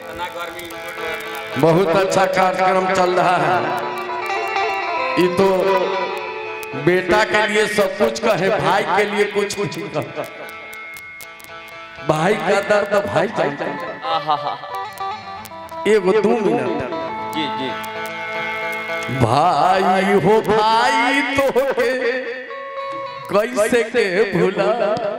बहुत अच्छा कार्यक्रम चल रहा है। ये तो बेटा के लिए सब कुछ कहे, भाई के लिए कुछ कहे। भाई का दर्द भाई जानता है। एगो 2 मिनट जी जी। भाई हो भाई तो के कैसे के भूला।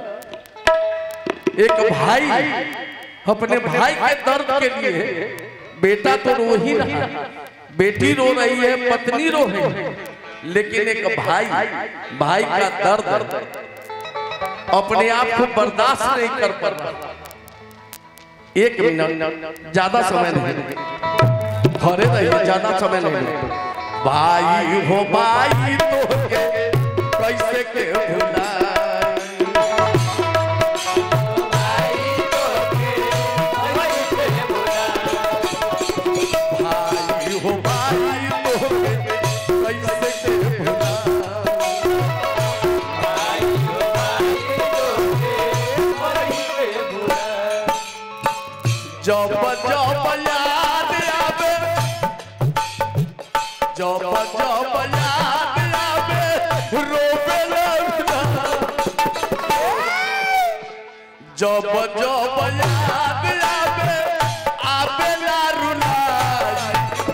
एक भाई अपने भाई के दर्द के लिए, बेटा तो रो ही रहा, बेटी रो रही है, पत्नी रो रही है, लेकिन एक भाई का दर्द अपने आप को बर्दाश्त नहीं कर पा रहा। 1 मिनट, ज्यादा समय नहीं, खड़े रहिए, ज्यादा समय नहीं। भाई हो भाई तो के कैसे के भूला। जब जब याद आवे, जब जब याद आवे, रोवे लगना। जब जब याद आवे, आवे ना रुलाई।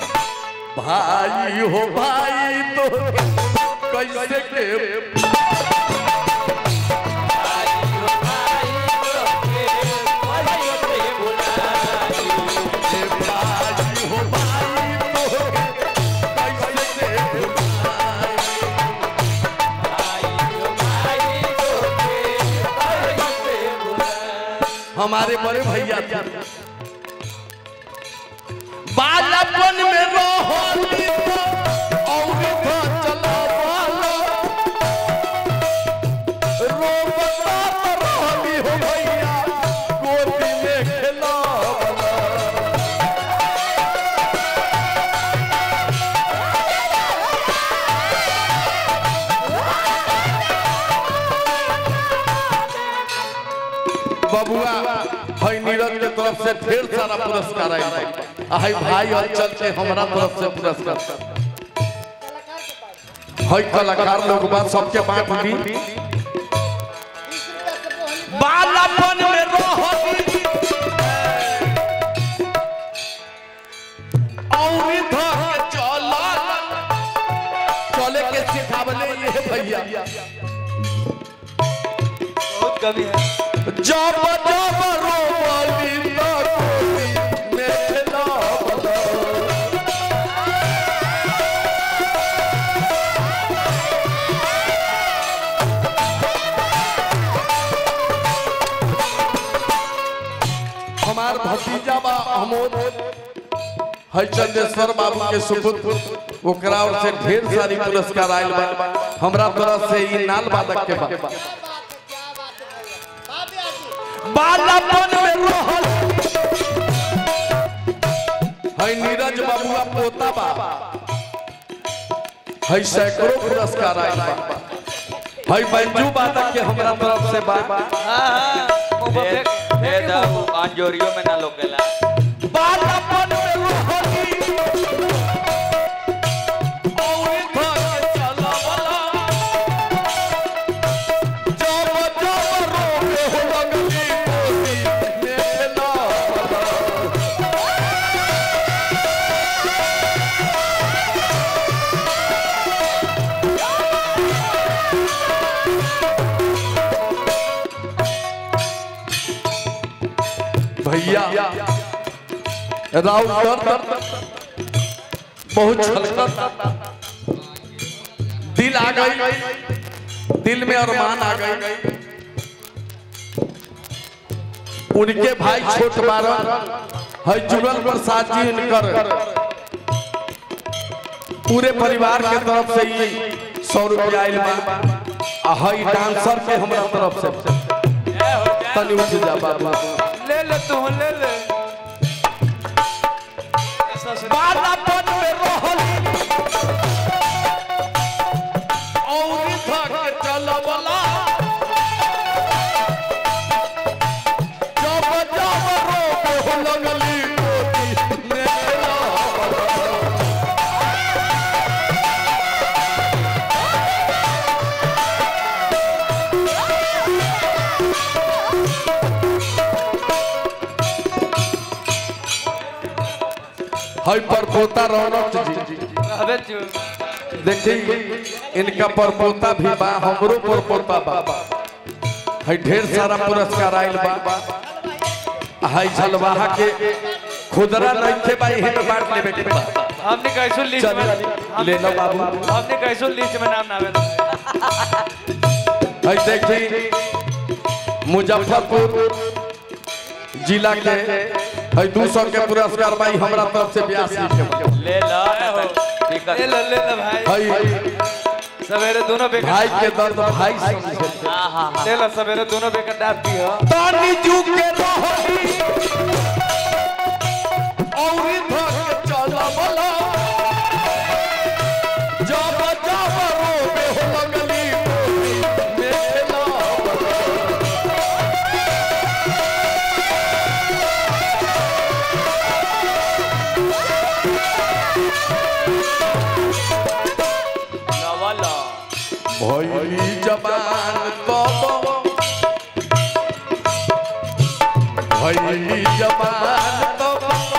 भाई हो भाई तो कैसे के हमारे बड़े भैया बालपन में रोहनी और चला रोहनी हो भैया गोदी में खेला। बबुआ भाई नीरज के तरफ से ढेर सारा पुरस्कार आई भाई अंचल के हमारा तरफ से पुरस्कार है। कलाकार लोग बात सबके बात दी। बालपन में रोहनी और धर चला, चले के सिखावले ये भैया बहुत कवि है। जब जब रोवली गोदी में खेला। हमार भतीजा बा अमोद है चंदेश्वर बाबू के सुपुत्र, ओकरा और से ढेर सारी पुरस्कार आयल बा। हमरा तरफ से ई नाल वादक के बा। बालपन में रोहल है नीरज बाबुआ पोता बा, है सैकड़ों पुरस्कार आयल बा। है बंजू वादक के हमरा तरफ से बा। अंजोरियो में ना लोकेला। बालपन में रोहल और धर चला वाला। जब जब रोवे हो लगली भैया राउटर बहुत छलकता, दिल आ गई, दिल में अरमान आ गई। उनके भाई छोट बारन है जुगल प्रसाद जी, इनकर पूरे परिवार के तरफ से ही 100 रुपया आयल बा। है डांसर के हमारा तरफ से तनी उठ जा बाबू, ले ले तू ले ले। बालपन में रोहली और धक चलवला। जब जब रोवे हो लगली हाय परपोता रौनक जी अबे चुप देखिए इनका परपोता भी बा हमरो परपोता बा हाय ढेर सारा पुरस्कार आइल बा हाय झलवाहा के खुदरा नइखे भाई हेड बांट लेबे के बा हमने कैसो लिस्ट में ले लो बाबू हमने कैसो लिस्ट में नाम ना आवे हाय देखिए मुजफ्फरपुर जिला के हाय 200 के पुरस्कार भाई हमरा तरफ से 82 के ले लो ले लो भाई हाय सवेरे दोनों बेकर भाई के दर्द भाई समझे हां हां ले लो सवेरे दोनों बेकर डाल दी हो तानी जुग के रहती और इधर के चला वाला जब जब रोबे हो लगली मेला नवाला भइली जबान कब भइली जबान कब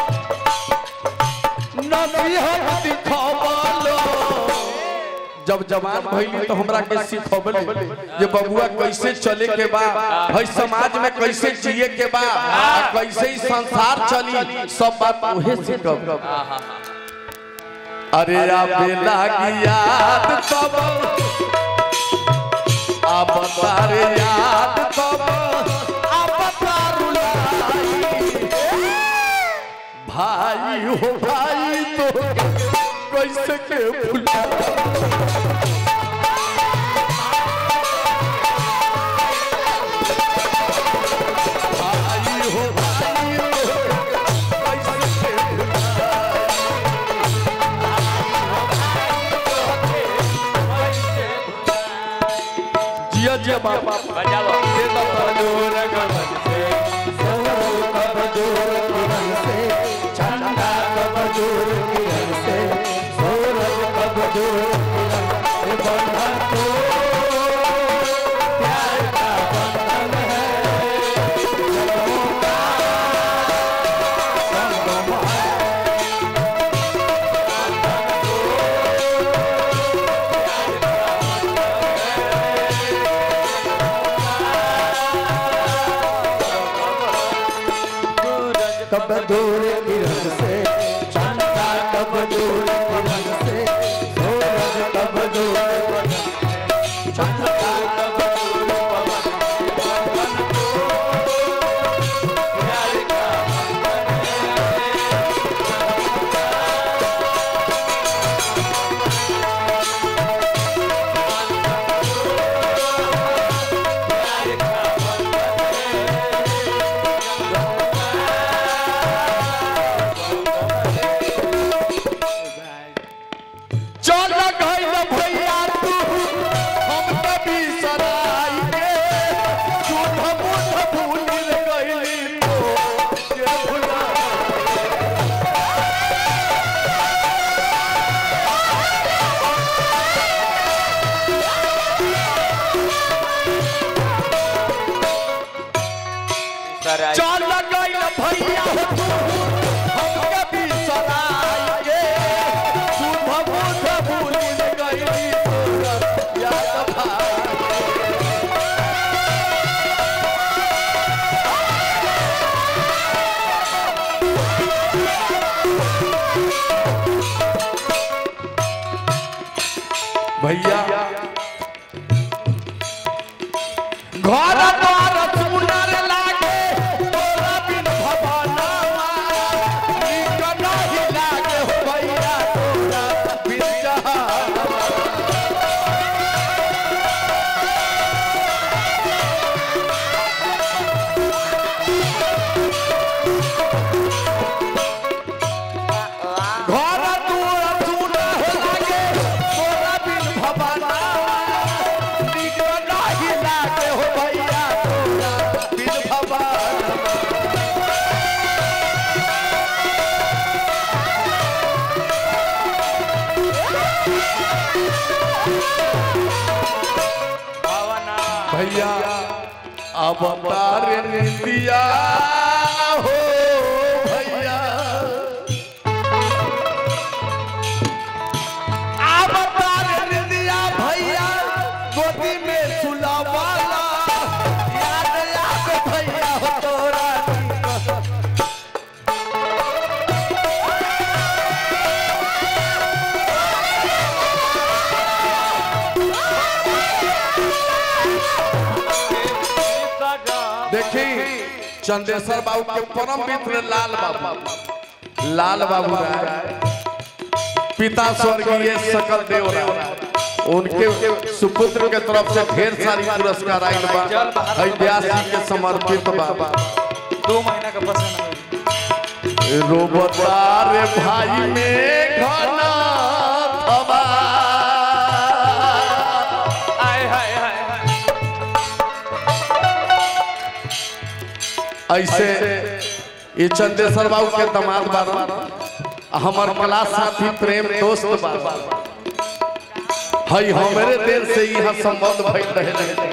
नसीहत दिखावलो जब जवान भइली तो हमरा के सिखबले जे बबुआ कैसे चले के बा है समाज में कैसे जिए के बा कैसे ही संसार चली सब बात उहे सिखब अरे आबे लागी याद तब अब तारे याद तब अब तारुलाई भाई हो भाई तो कैसे के भूला भाई हो भाई तो कैसे के भूला जिया जिया बाबा बजाओ दे दो जोर गगन से सोहर कब जोर किरण से चंदा कब जोर किरण से सूरज कब जोर किरण से बंधन तो प्यार का बंधन है जन्मों का संगम है कब दूर किरण से चंदा कब दूर किरण से सूरज कब दूर चंदा कब दूर पवन प्यार का चल गइल भैया तू हम कभी सराय के झूठ मूठ भूल गइली तो के भुला सराय चल गइल भैया तू हम कभी सराय के झूठ मूठ भूल गइली तो याद भाई भैया घर द्वार सुनर लागे तोरा बिन भवनवा नीक नहीं लागे हो भैया तोरा बिन जहानवा घर द्वार सुनर लागे तोरा बिन भवनवा नीक नहीं लागे हो भैया तोरा बिन भवनवा भावना भैया अब तारे निंदिया हो भैया चंदेश्वर बाबू के परम मित्र लाल बाबू राय, पिता स्वर्गीय सकल देव राय, उनके सुपुत्र के तरफ से ढेर सारी पुरस्कार आयल बा। व्यास जी के समर्पित बा। 2 महीना का पसंद रोबतार भाई में घना थवा आए हाय हाय ऐसे ये चंदेश्वर बाबू के दामाद बा, हमार क्लास साथी प्रेम दोस्त बा। हई हमारे देर से यहाँ संबंध भइल रहे।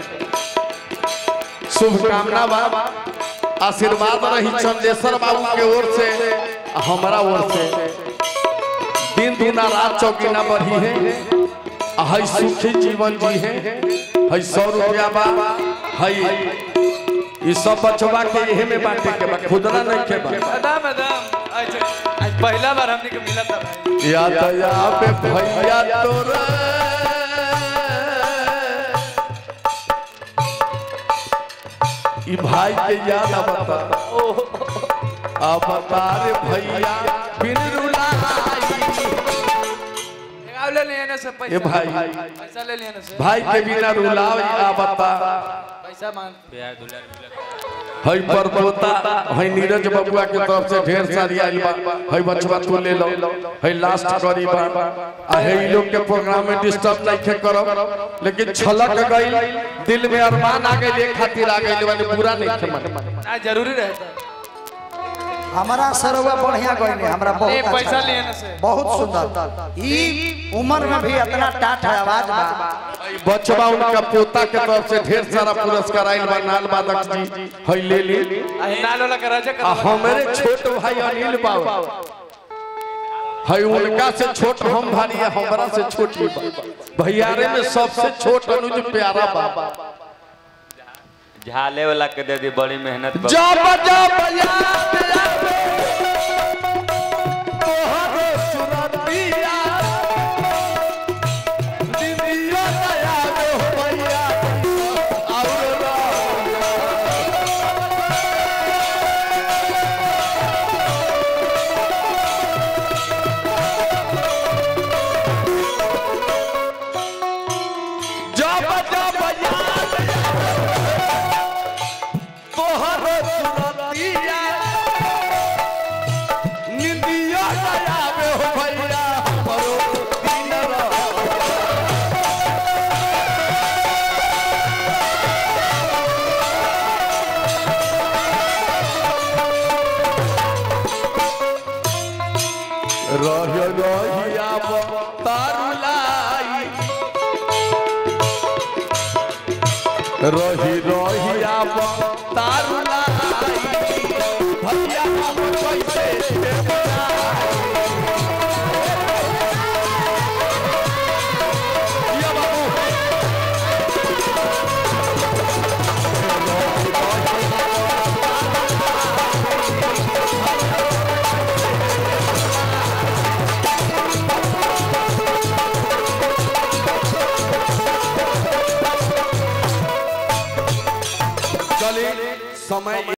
शुभकामना बा, आशीर्वाद रही चंदेश्वर बाबू के ओर से हमारा ओर से। दिन दुना रात चौकीना बढ़ी है, हई सुखी जीवन जी है। हई 100 रुपया बा, हई ये सब बचवा के यही में बांटे के बा, खुदरा नहीं के बा। मैडम आज पहला बार हमने के मिला था भाई। या पे भैया तोरा ई भाई के याद आवता, आवता रे भैया बिन रुलाई। ले लेने से पैसा, ये भाई पैसा ले लेने से भाई के बिना रुलाव आवता। पैसा मांग प्यार दुलार हई परपोता हई नीरज बबुआ के तरफ से ढेर सारी आइल बा। हई बचवा तू ले लो, हई लास्ट करी बा। आ हई लोग के प्रोग्राम में डिस्टर्ब नहीं करब, लेकिन छलक गई दिल में अरमान आ गई, ये खातिर आ गई वाली पूरा नहीं थे मन। ना जरूरी रहता है। हमारा सरवा बढ़िया गई, हमरा बहुत पैसा लेने से बहुत सुंदर। ई उम्र में भी इतना टाट आवाज बा। बचवा उनका पोता के तरफ से ढेर सारा पुरस्कार आइल बा। नाल बादक जी हई ले ली। नाल वाला का राजा का हमारे छोट भाई अनिल बाबू हई उनका से छोट हम भारी है, हमरा से छोटी बा। भैयारे में सबसे छोट अनुज प्यारा बा। झाले वाला के दे दी, बड़ी मेहनत जब जब याद आवे तोहरो सुरतिया, दिदिया आवे हो भैया और जब जब याद तोहरो सुरतिया, निंदिया आवे हो भैया हमरो दिन रात। रहिया तारुलाई रहिया तारुलाई भैया हम कैसे चलिए समय